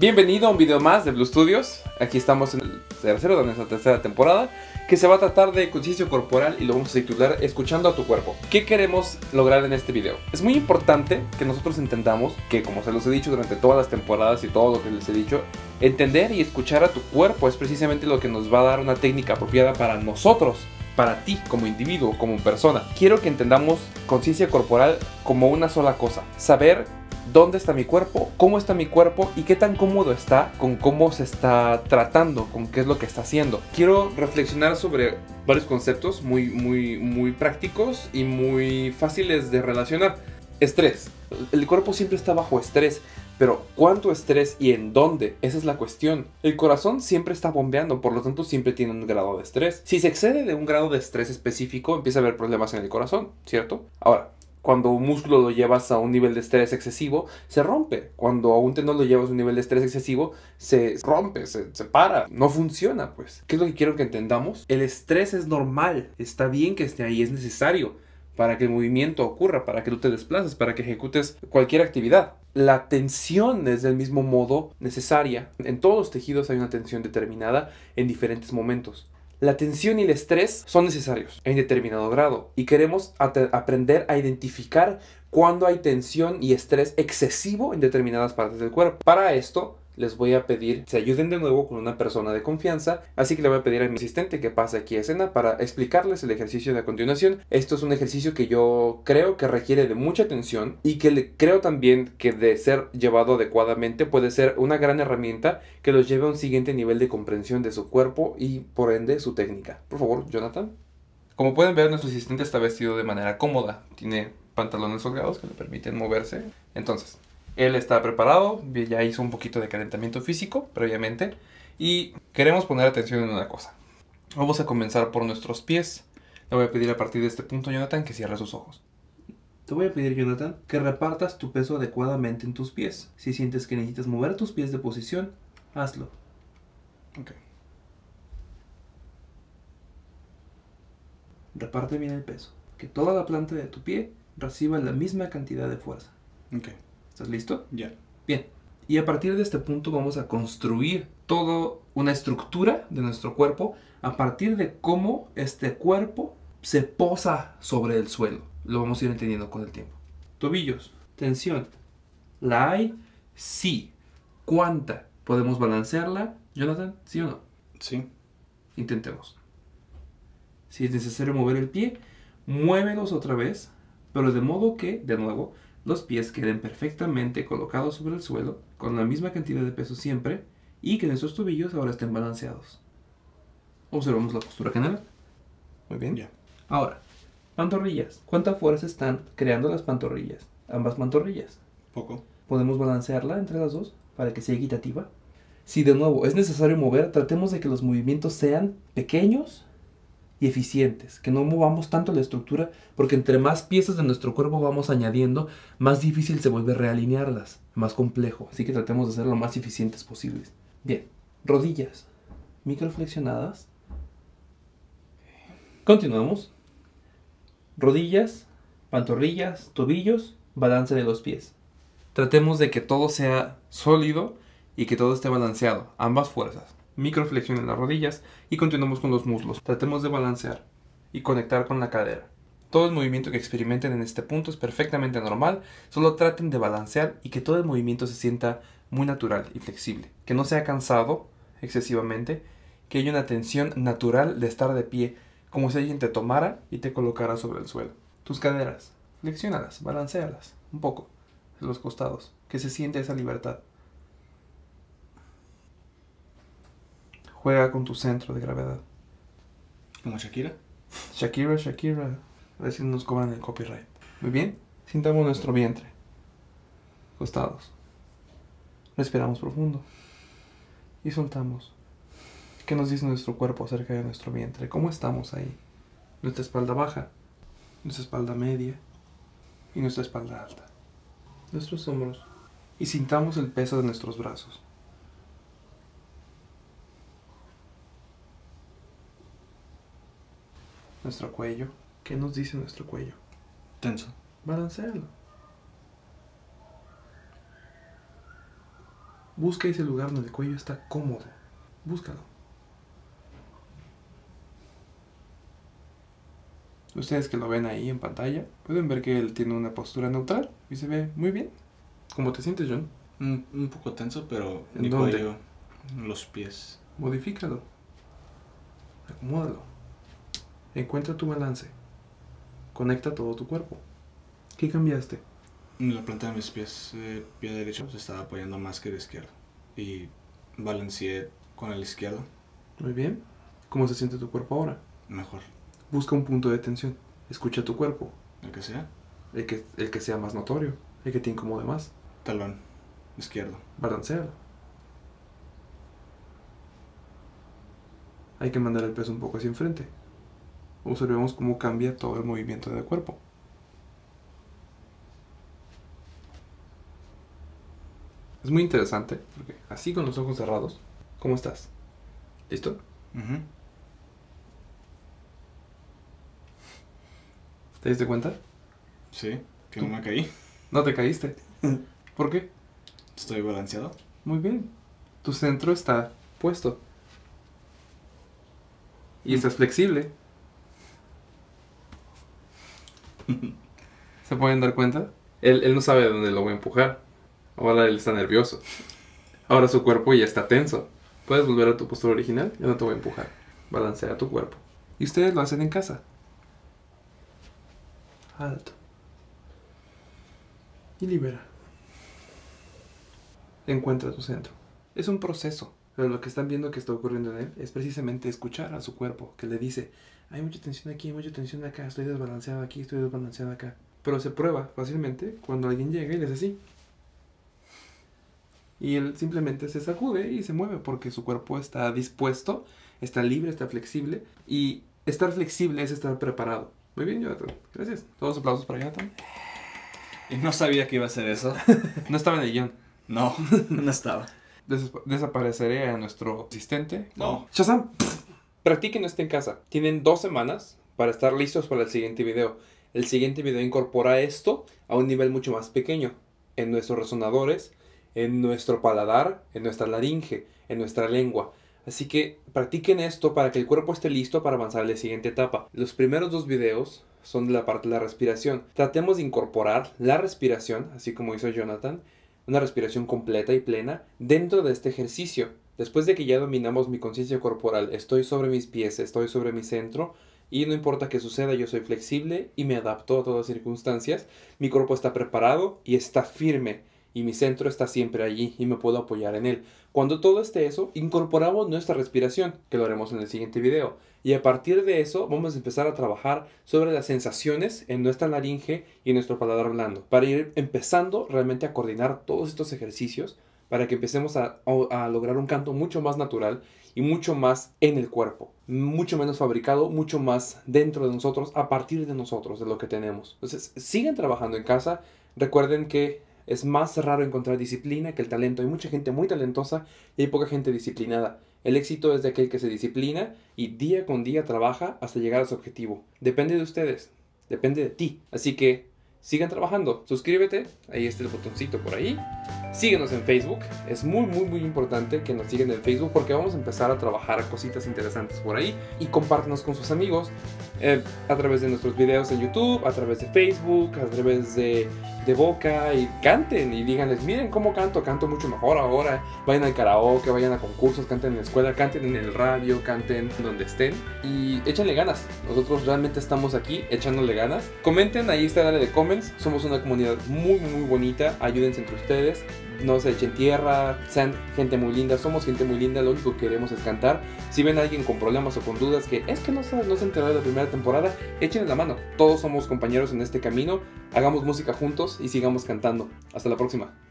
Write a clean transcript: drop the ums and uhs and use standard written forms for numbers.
Bienvenido a un video más de Blue Studios. Aquí estamos en el tercero de nuestra tercera temporada, que se va a tratar de conciencia corporal y lo vamos a titular Escuchando a tu cuerpo. ¿Qué queremos lograr en este video? Es muy importante que nosotros entendamos que, como se los he dicho durante todas las temporadas y todo lo que les he dicho, entender y escuchar a tu cuerpo es precisamente lo que nos va a dar una técnica apropiada para nosotros, para ti como individuo, como persona. Quiero que entendamos conciencia corporal como una sola cosa: saber dónde está mi cuerpo, cómo está mi cuerpo y qué tan cómodo está con cómo se está tratando, con qué es lo que está haciendo. Quiero reflexionar sobre varios conceptos muy prácticos y muy fáciles de relacionar. Estrés. El cuerpo siempre está bajo estrés, pero ¿cuánto estrés y en dónde? Esa es la cuestión. El corazón siempre está bombeando, por lo tanto siempre tiene un grado de estrés. Si se excede de un grado de estrés específico, empieza a haber problemas en el corazón, ¿cierto? Ahora, cuando un músculo lo llevas a un nivel de estrés excesivo, se rompe. Cuando a un tendón lo llevas a un nivel de estrés excesivo, se rompe, se para. No funciona, pues. ¿Qué es lo que quiero que entendamos? El estrés es normal. Está bien que esté ahí, es necesario para que el movimiento ocurra, para que tú te desplaces, para que ejecutes cualquier actividad. La tensión es del mismo modo necesaria. En todos los tejidos hay una tensión determinada en diferentes momentos. La tensión y el estrés son necesarios en determinado grado y queremos aprender a identificar cuando hay tensión y estrés excesivo en determinadas partes del cuerpo. Para esto les voy a pedir que se ayuden de nuevo con una persona de confianza, así que le voy a pedir a mi asistente que pase aquí a escena para explicarles el ejercicio de a continuación. Esto es un ejercicio que yo creo que requiere de mucha atención y que creo también que, de ser llevado adecuadamente, puede ser una gran herramienta que los lleve a un siguiente nivel de comprensión de su cuerpo y por ende su técnica. Por favor, Jonathan. Como pueden ver, nuestro asistente está vestido de manera cómoda, tiene pantalones holgados que le permiten moverse. Entonces, él está preparado, ya hizo un poquito de calentamiento físico previamente y queremos poner atención en una cosa. Vamos a comenzar por nuestros pies. Le voy a pedir a partir de este punto, Jonathan, que cierre sus ojos. Te voy a pedir, Jonathan, que repartas tu peso adecuadamente en tus pies. Si sientes que necesitas mover tus pies de posición, hazlo. Ok. Reparte bien el peso. Que toda la planta de tu pie reciba la misma cantidad de fuerza. Ok. ¿Estás listo? Ya. Bien. Y a partir de este punto vamos a construir toda una estructura de nuestro cuerpo a partir de cómo este cuerpo se posa sobre el suelo. Lo vamos a ir entendiendo con el tiempo. Tobillos. Tensión. ¿La hay? Sí. ¿Cuánta? ¿Podemos balancearla, Jonathan? ¿Sí o no? Sí. Intentemos. Si es necesario mover el pie, muévelos otra vez, pero de modo que, de nuevo, los pies queden perfectamente colocados sobre el suelo, con la misma cantidad de peso siempre, y que nuestros tobillos ahora estén balanceados. Observamos la postura general. Muy bien. Ya. Ahora, pantorrillas. ¿Cuánta fuerza están creando las pantorrillas? Ambas pantorrillas. Poco. ¿Podemos balancearla entre las dos para que sea equitativa? Si de nuevo es necesario mover, tratemos de que los movimientos sean pequeños y eficientes, que no movamos tanto la estructura, porque entre más piezas de nuestro cuerpo vamos añadiendo, más difícil se vuelve realinearlas, más complejo, así que tratemos de ser lo más eficientes posibles. Bien, rodillas, microflexionadas. Continuamos. Rodillas, pantorrillas, tobillos, balance de los pies. Tratemos de que todo sea sólido y que todo esté balanceado, ambas fuerzas. Microflexión en las rodillas y continuamos con los muslos. Tratemos de balancear y conectar con la cadera. Todo el movimiento que experimenten en este punto es perfectamente normal, solo traten de balancear y que todo el movimiento se sienta muy natural y flexible, que no sea cansado excesivamente, que haya una tensión natural de estar de pie, como si alguien te tomara y te colocara sobre el suelo. Tus caderas, flexiónalas, balancealas un poco en los costados, que se siente esa libertad. Juega con tu centro de gravedad. ¿Como Shakira? Shakira. A ver si nos cobran el copyright. Muy bien. Sintamos nuestro vientre. Costados. Respiramos profundo. Y soltamos. ¿Qué nos dice nuestro cuerpo acerca de nuestro vientre? ¿Cómo estamos ahí? Nuestra espalda baja. Nuestra espalda media. Y nuestra espalda alta. Nuestros hombros. Y sintamos el peso de nuestros brazos. Nuestro cuello. ¿Qué nos dice nuestro cuello? Tenso. Balancealo. Busca ese lugar donde el cuello está cómodo. Búscalo. Ustedes que lo ven ahí en pantalla, pueden ver que él tiene una postura neutral y se ve muy bien. ¿Cómo te sientes, John? Un poco tenso, pero ¿En mi dónde? cuello, los pies. Modifícalo. Acomódalo. Encuentra tu balance. Conecta todo tu cuerpo. ¿Qué cambiaste? La planta de mis pies, el pie derecho se estaba apoyando más que el izquierdo. Y balanceé con el izquierdo Muy bien. ¿Cómo se siente tu cuerpo ahora? mejor. Busca un punto de tensión. Escucha tu cuerpo. El que sea, El que sea más notorio. El que te incomode más. talón izquierdo. Balancealo. Hay que mandar el peso un poco hacia enfrente. Observemos cómo cambia todo el movimiento del cuerpo. Es muy interesante, porque así con los ojos cerrados, ¿cómo estás? ¿Listo? Ujú. ¿Te diste cuenta? Sí, que no me caí. No te caíste. ¿Por qué? Estoy balanceado. Muy bien. Tu centro está puesto. Y estás flexible. ¿Se pueden dar cuenta? Él no sabe de dónde lo voy a empujar. Ahora él está nervioso. Ahora su cuerpo ya está tenso. ¿Puedes volver a tu postura original? Yo no te voy a empujar. Balancea tu cuerpo. Y ustedes lo hacen en casa. Alto. Y libera. Encuentra tu centro. Es un proceso. Pero lo que están viendo que está ocurriendo en él es precisamente escuchar a su cuerpo. Que le dice, hay mucha tensión aquí, hay mucha tensión acá. Estoy desbalanceado aquí, estoy desbalanceado acá. Pero se prueba fácilmente cuando alguien llega y le hace así. Y él simplemente se sacude y se mueve porque su cuerpo está dispuesto, está libre, está flexible. Y estar flexible es estar preparado. Muy bien, Jonathan. Gracias. Todos aplausos para Jonathan. Y no sabía que iba a hacer eso. No estaba en el guión. No, no estaba. Desapareceré a nuestro asistente. No. Shazam. Practiquen esto en casa. Tienen 2 semanas para estar listos para el siguiente video. El siguiente video incorpora esto a un nivel mucho más pequeño. En nuestros resonadores, en nuestro paladar, en nuestra laringe, en nuestra lengua. Así que practiquen esto para que el cuerpo esté listo para avanzar a la siguiente etapa. Los primeros 2 videos son de la parte de la respiración. Tratemos de incorporar la respiración, así como hizo Jonathan, una respiración completa y plena dentro de este ejercicio. Después de que ya dominamos mi conciencia corporal, estoy sobre mis pies, estoy sobre mi centro y no importa qué suceda, yo soy flexible y me adapto a todas las circunstancias. Mi cuerpo está preparado y está firme y mi centro está siempre allí y me puedo apoyar en él. Cuando todo esté eso, incorporamos nuestra respiración, que lo haremos en el siguiente video. Y a partir de eso vamos a empezar a trabajar sobre las sensaciones en nuestra laringe y en nuestro paladar blando, para ir empezando realmente a coordinar todos estos ejercicios, para que empecemos a lograr un canto mucho más natural y mucho más en el cuerpo, mucho menos fabricado, mucho más dentro de nosotros, a partir de nosotros, de lo que tenemos. Entonces, sigan trabajando en casa. Recuerden que es más raro encontrar disciplina que el talento. Hay mucha gente muy talentosa y hay poca gente disciplinada. El éxito es de aquel que se disciplina y día con día trabaja hasta llegar a su objetivo. Depende de ustedes, depende de ti. Así que sigan trabajando. Suscríbete, ahí está el botoncito por ahí. Síguenos en Facebook. Es muy importante que nos sigan en Facebook porque vamos a empezar a trabajar cositas interesantes por ahí. Y compártenos con sus amigos a través de nuestros videos en YouTube, a través de Facebook, a través de boca, y canten y díganles, miren cómo canto mucho mejor ahora. Vayan al karaoke, vayan a concursos, canten en la escuela, canten en el radio, canten donde estén y échenle ganas. Nosotros realmente estamos aquí echándole ganas. Comenten, ahí está el área de comments. Somos una comunidad muy bonita. Ayúdense entre ustedes. No se echen tierra, sean gente muy linda, somos gente muy linda, lo único que queremos es cantar. Si ven a alguien con problemas o con dudas que es que no se enteró de la primera temporada, échenle la mano. Todos somos compañeros en este camino, hagamos música juntos y sigamos cantando. Hasta la próxima.